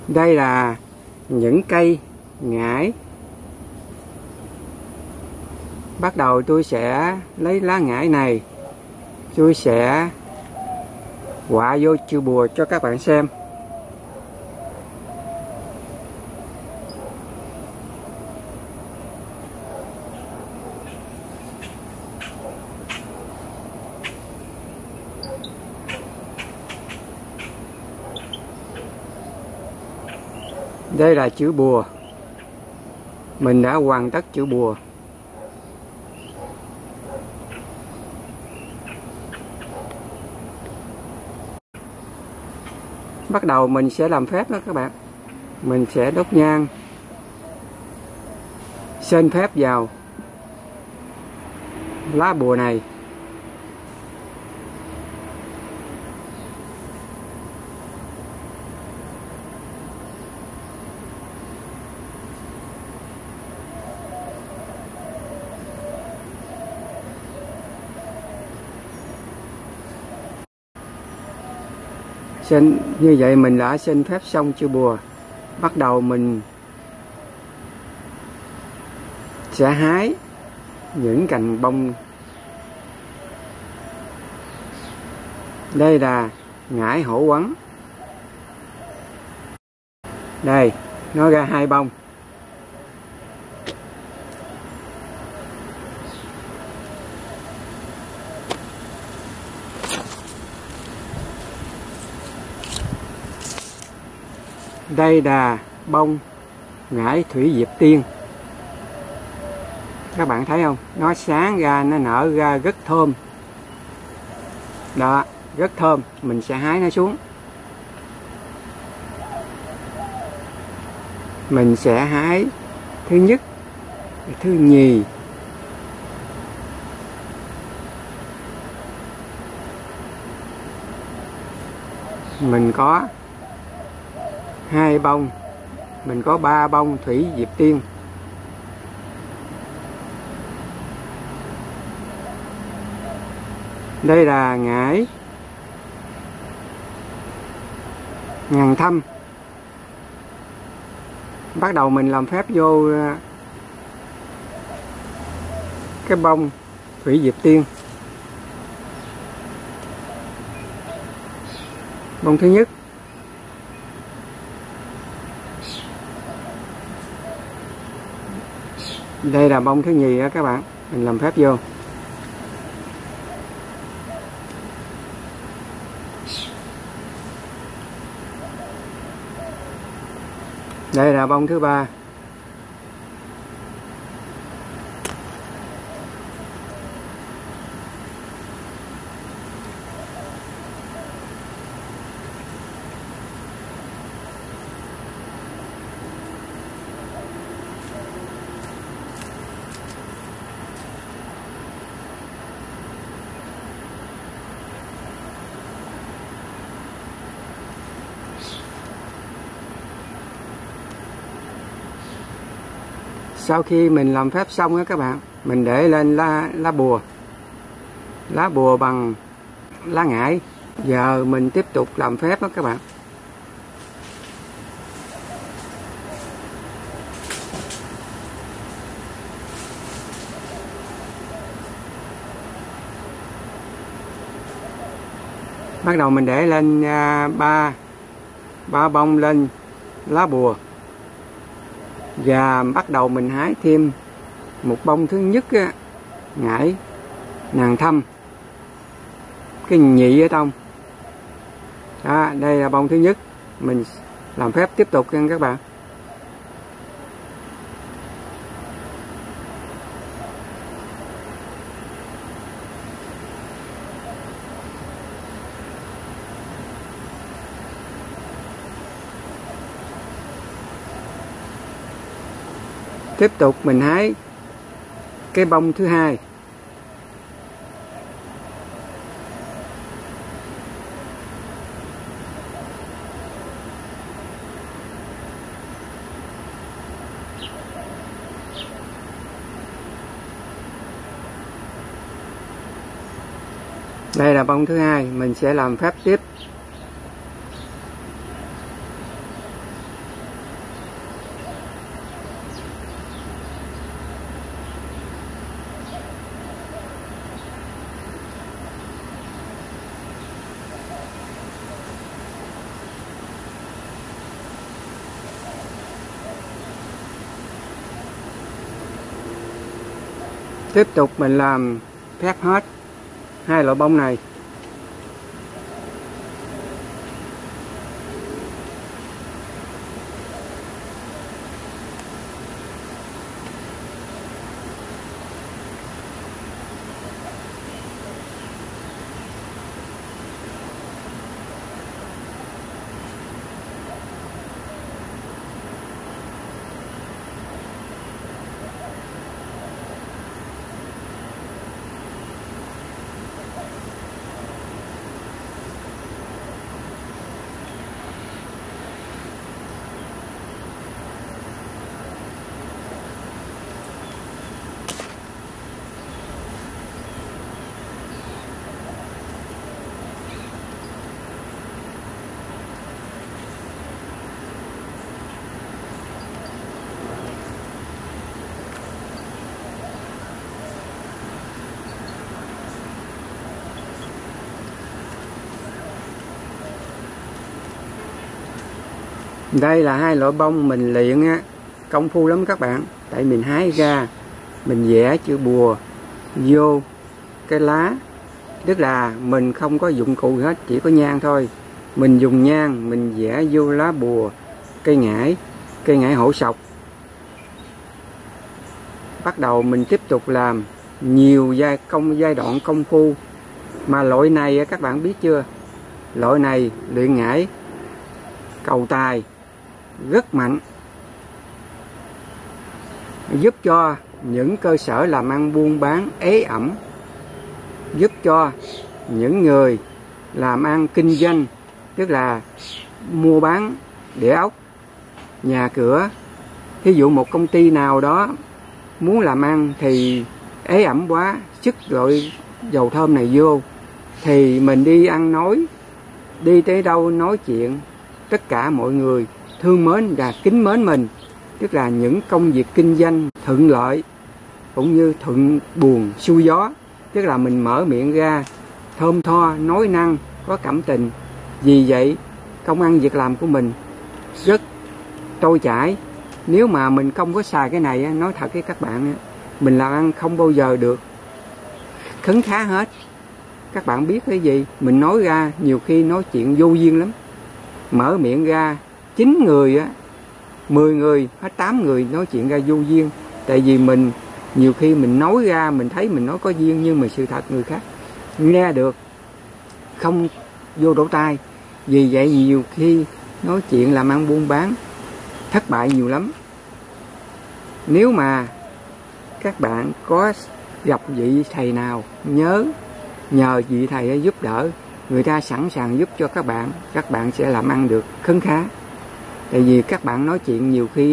Đây là những cây ngải. Bắt đầu tôi sẽ lấy lá ngải này, tôi sẽ quạ vô chữ bùa cho các bạn xem. Đây là chữ bùa. Mình đã hoàn tất chữ bùa. Bắt đầu mình sẽ làm phép đó các bạn. Mình sẽ đốt nhang, xên phép vào lá bùa này. Như vậy mình đã xin phép xong chữ bùa. Bắt đầu mình sẽ hái những cành bông. Đây là ngải hổ quắn. Đây, nó ra 2 bông. Đây là bông ngải thủy diệp tiên. Các bạn thấy không? Nó sáng ra, nó nở ra rất thơm. Đó, rất thơm. Mình sẽ hái nó xuống. Mình sẽ hái thứ nhất, thứ nhì, mình có 2 bông, mình có 3 bông thủy diệp tiên. Đây là ngải ngàn thâm. Bắt đầu mình làm phép vô cái bông thủy diệp tiên. Bông thứ nhất, đây là bông thứ nhì đó các bạn. Mình làm phép vô. Đây là bông thứ ba. Sau khi mình làm phép xong đó các bạn, mình để lên lá bùa bằng lá ngải. Giờ mình tiếp tục làm phép đó các bạn. Bắt đầu mình để lên ba bông lên lá bùa. Và bắt đầu mình hái thêm một bông thứ nhất á, ngải nàng thâm, cái nhị ở trong đó. Đây là bông thứ nhất. Mình làm phép tiếp tục nha các bạn. Tiếp tục mình hái cái bông thứ hai. Đây là bông thứ hai. Mình sẽ làm phép tiếp. Tiếp tục mình làm phép hết hai loại bông này. Đây là hai loại bông mình luyện á, công phu lắm các bạn. Tại mình hái ra, mình vẽ chữ bùa vô cái lá. Tức là mình không có dụng cụ hết, chỉ có nhang thôi. Mình dùng nhang, mình vẽ vô lá bùa cây ngải hổ sọc. Bắt đầu mình tiếp tục làm nhiều giai đoạn công phu. Mà loại này các bạn biết chưa? Loại này luyện ngải cầu tài rất mạnh, giúp cho những cơ sở làm ăn buôn bán ế ẩm, giúp cho những người làm ăn kinh doanh, tức là mua bán địa ốc, nhà cửa. Thí dụ một công ty nào đó muốn làm ăn thì ế ẩm quá, sức loại dầu thơm này vô, thì mình đi ăn nói, đi tới đâu nói chuyện, tất cả mọi người thương mến và kính mến mình. Tức là những công việc kinh doanh thuận lợi cũng như thuận buồm xuôi gió. Tức là mình mở miệng ra thơm tho, nói năng, có cảm tình. Vì vậy công ăn việc làm của mình rất trôi chảy. Nếu mà mình không có xài cái này, nói thật với các bạn, mình làm ăn không bao giờ được khấn khá hết. Các bạn biết cái gì, mình nói ra nhiều khi nói chuyện vô duyên lắm. Mở miệng ra 9 người, 10 người, hết 8 người nói chuyện ra vô duyên. Tại vì mình nhiều khi mình nói ra, mình thấy mình nói có duyên, nhưng mà sự thật người khác nghe được không vô lỗ tai. Vì vậy nhiều khi nói chuyện làm ăn buôn bán thất bại nhiều lắm. Nếu mà các bạn có gặp vị thầy nào, nhờ vị thầy giúp đỡ, người ta sẵn sàng giúp cho các bạn sẽ làm ăn được khấn khá. Tại vì các bạn nói chuyện nhiều khi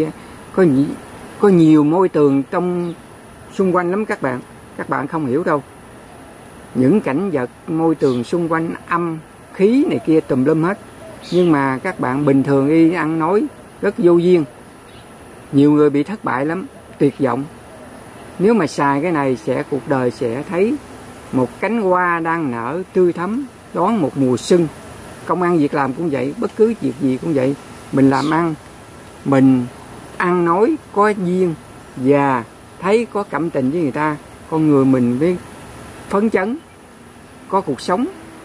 có nhiều môi tường trong xung quanh lắm các bạn không hiểu đâu. Những cảnh vật môi tường xung quanh âm khí này kia tùm lum hết, nhưng mà các bạn bình thường đi ăn nói rất vô duyên. Nhiều người bị thất bại lắm, tuyệt vọng. Nếu mà xài cái này cuộc đời sẽ thấy một cánh hoa đang nở tươi thắm, đón một mùa xuân. Công ăn việc làm cũng vậy, bất cứ việc gì cũng vậy. Mình làm ăn, mình ăn nói có duyên và thấy có cảm tình với người ta, con người mình với phấn chấn, có cuộc sống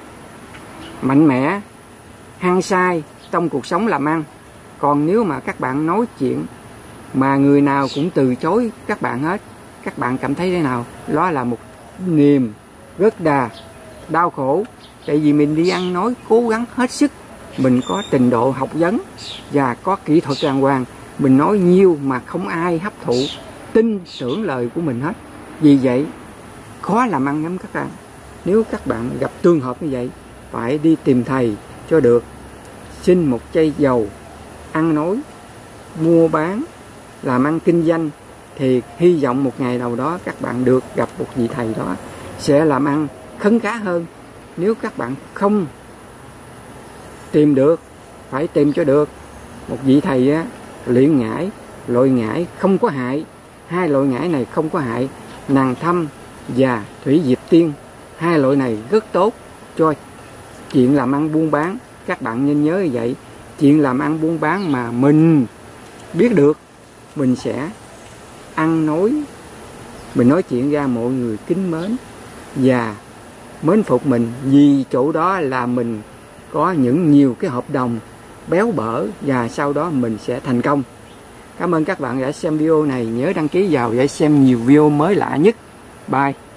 mạnh mẽ, hăng say trong cuộc sống làm ăn. Còn nếu mà các bạn nói chuyện mà người nào cũng từ chối các bạn hết, các bạn cảm thấy thế nào? Đó là một niềm rất đau khổ. Tại vì mình đi ăn nói cố gắng hết sức, mình có trình độ học vấn và có kỹ thuật đàng hoàng, mình nói nhiều mà không ai hấp thụ, tin tưởng lời của mình hết. Vì vậy khó làm ăn lắm các bạn. Nếu các bạn gặp trường hợp như vậy, phải đi tìm thầy cho được. Xin một chai dầu, ăn nói, mua bán, làm ăn kinh doanh, thì hy vọng một ngày nào đó các bạn được gặp một vị thầy đó sẽ làm ăn khấn khá hơn. Nếu các bạn không tìm được, phải tìm cho được một vị thầy luyện ngải, loại ngải không có hại. Hai loại ngải này không có hại, nàng thâm và thủy diệp tiên. Hai loại này rất tốt cho chuyện làm ăn buôn bán. Các bạn nên nhớ như vậy. Chuyện làm ăn buôn bán mà mình biết được, mình sẽ ăn nói Mình nói chuyện ra mọi người kính mến và mến phục mình, vì chỗ đó là mình có nhiều cái hợp đồng béo bở và sau đó mình sẽ thành công. Cảm ơn các bạn đã xem video này, nhớ đăng ký vào để xem nhiều video mới lạ nhất. Bye.